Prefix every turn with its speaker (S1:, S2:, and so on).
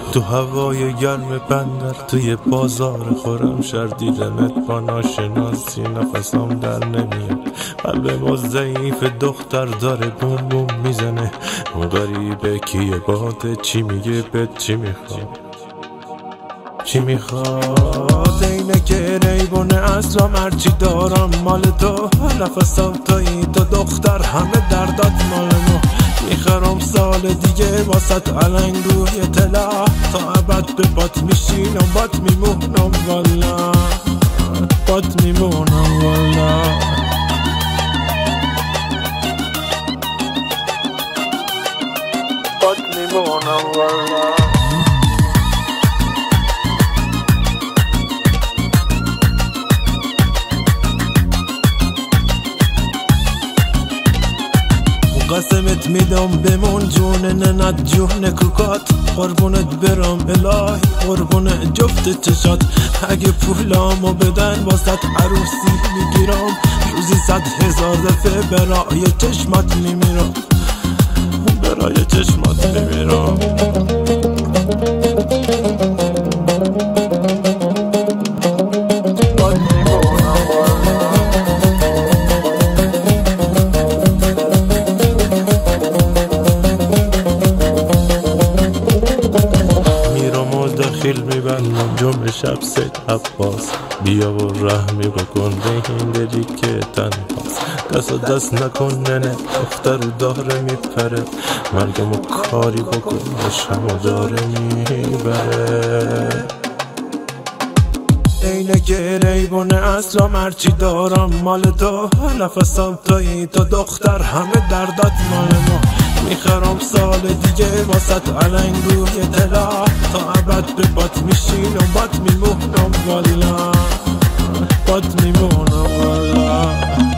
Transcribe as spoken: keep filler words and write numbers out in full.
S1: تو هوای گرم بندر توی بازار خورم شر دیدمت با ناشناسی نفسم در نمیاد. قلب ما ضعیف دختر داره بوم بوم میزنه. اون غریبه کیه باده چی میگه بهت چی میخواد چی میخواد اینه که ریبونه اصلا هرچی دارم مال تو. نفسم تویی تو دختر همه دردات مال ما. میخرم سال دیگه واسط علنگ روی طلا تا ابد به بات میشینم بات میمونم والا بات میمونم والا بات میمونم والا. قسمت میدم بمون جون ننت جون کوکات. قربونت برم الهی قربون جفت چشات. اگه پولامو بدن واسط عروسی میگیرم. روزی صد هزار دفعه برای چشمات میمیرم برای چشمات میمیرم. داخل میبندم جمعه شب سید عباس. بیا و رحمی بکن به این دلی که تنهاست. دست و دست نکن ننه دختر داره میپره. مرگمو کاری بکن عشقمو داره میبره. اینه که ریبونه اصلا هرچی دارم مال تو. نفسم تویی تو دختر همه دردات مال ما. میخرم سال دیگه واسط علنگ روی طلا تا ابد به بات میشینم بات میمونم والا بات میمونم والا.